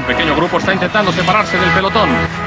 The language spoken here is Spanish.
Un pequeño grupo está intentando separarse del pelotón.